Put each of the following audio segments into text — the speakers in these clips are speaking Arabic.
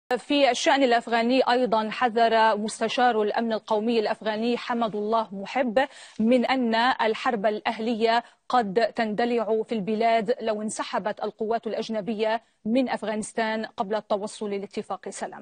في الشأن الأفغاني أيضا حذر مستشار الأمن القومي الأفغاني حمد الله محب من أن الحرب الأهلية قد تندلع في البلاد لو انسحبت القوات الأجنبية من أفغانستان قبل التوصل لاتفاق سلام.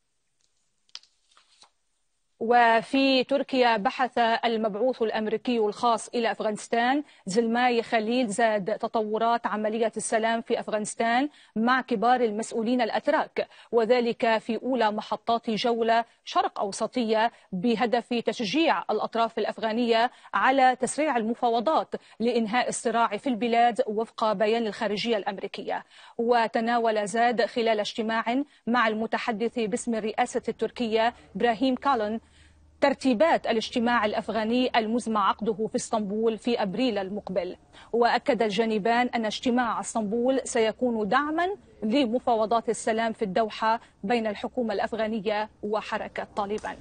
وفي تركيا بحث المبعوث الأمريكي الخاص إلى أفغانستان زلماي خليل زاد تطورات عملية السلام في أفغانستان مع كبار المسؤولين الأتراك، وذلك في أولى محطات جولة شرق أوسطية بهدف تشجيع الأطراف الأفغانية على تسريع المفاوضات لإنهاء الصراع في البلاد وفق بيان الخارجية الأمريكية. وتناول زاد خلال اجتماع مع المتحدث باسم الرئاسة التركية إبراهيم كالن ترتيبات الاجتماع الأفغاني المزمع عقده في اسطنبول في أبريل المقبل. وأكد الجانبان أن اجتماع اسطنبول سيكون دعما لمفاوضات السلام في الدوحة بين الحكومة الأفغانية وحركة طالبان.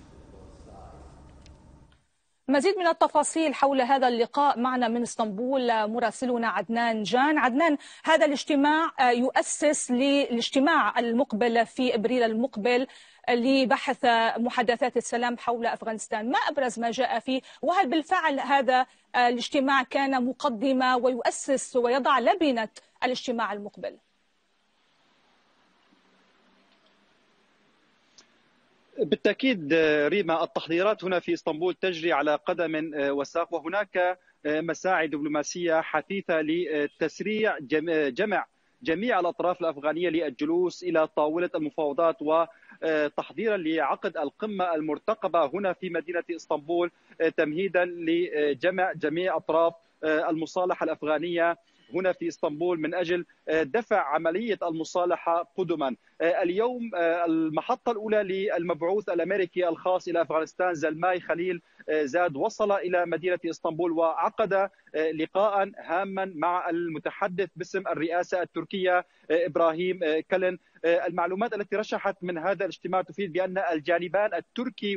مزيد من التفاصيل حول هذا اللقاء معنا من اسطنبول مراسلنا عدنان جان. عدنان، هذا الاجتماع يؤسس للاجتماع المقبل في أبريل المقبل لبحث محادثات السلام حول أفغانستان، ما أبرز ما جاء فيه؟ وهل بالفعل هذا الاجتماع كان مقدمة ويؤسس ويضع لبنة الاجتماع المقبل؟ بالتأكيد ريما، التحضيرات هنا في اسطنبول تجري على قدم وساق، وهناك مساعي دبلوماسية حثيثة لتسريع جمع جميع الأطراف الأفغانية للجلوس إلى طاولة المفاوضات وتحضيرا لعقد القمة المرتقبة هنا في مدينة اسطنبول، تمهيدا لجمع جميع أطراف المصالحة الأفغانية هنا في اسطنبول من أجل دفع عملية المصالحة قدما. اليوم المحطة الأولى للمبعوث الأمريكي الخاص إلى أفغانستان زلماي خليل زاد وصل إلى مدينة اسطنبول وعقد لقاء هاما مع المتحدث باسم الرئاسة التركية إبراهيم كالن. المعلومات التي رشحت من هذا الاجتماع تفيد بأن الجانبان التركي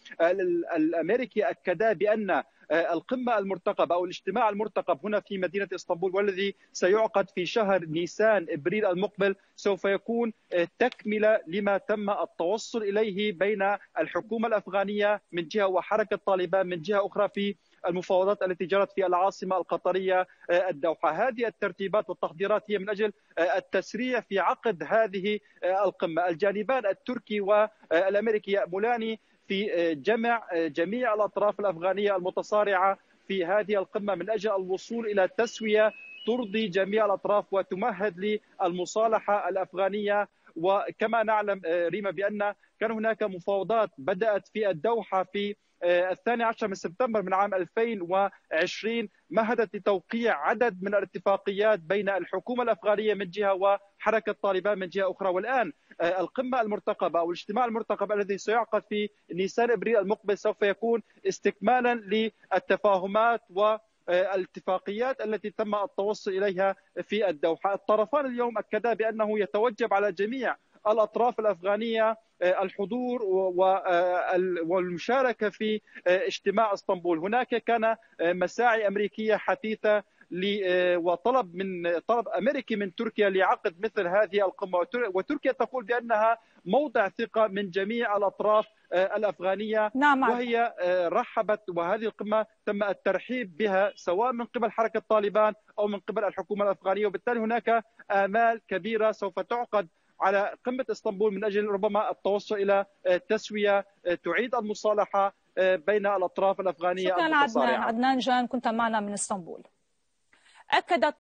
والأمريكي أكدا بأن القمة المرتقبة أو الاجتماع المرتقب هنا في مدينة اسطنبول والذي سيعقد في شهر نيسان إبريل المقبل سوف يكون تكملة لما تم التوصل إليه بين الحكومة الأفغانية من جهة وحركة طالبان من جهة أخرى في المفاوضات التي جرت في العاصمة القطرية الدوحة. هذه الترتيبات والتحضيرات هي من أجل التسريع في عقد هذه القمة. الجانبان التركي والأمريكي يأملان في جمع جميع الأطراف الأفغانية المتصارعة في هذه القمة من أجل الوصول إلى تسوية ترضي جميع الأطراف وتمهد للمصالحة الأفغانية. وكما نعلم ريما بأن كان هناك مفاوضات بدأت في الدوحة في 12 من سبتمبر من عام 2020 مهدت لتوقيع عدد من الاتفاقيات بين الحكومة الأفغانية من جهة وحركة طالبان من جهة أخرى. والآن القمة المرتقبة أو الاجتماع المرتقب الذي سيعقد في نيسان إبريل المقبل سوف يكون استكمالا للتفاهمات والاتفاقيات التي تم التوصل إليها في الدوحة. الطرفان اليوم أكدا بأنه يتوجب على جميع الأطراف الأفغانية الحضور والمشاركة في اجتماع اسطنبول. هناك كان مساعي أمريكية حثيثة طلب أمريكي من تركيا لعقد مثل هذه القمة، وتركيا تقول بأنها موضع ثقة من جميع الأطراف الأفغانية. نعم. وهي رحبت، وهذه القمة تم الترحيب بها سواء من قبل حركة طالبان أو من قبل الحكومة الأفغانية، وبالتالي هناك آمال كبيرة سوف تعقد على قمة اسطنبول من أجل ربما التوصل إلى تسوية تعيد المصالحة بين الأطراف الأفغانية شكرا المتصارعة. عدنان جان، كنت معنا من اسطنبول. أكدت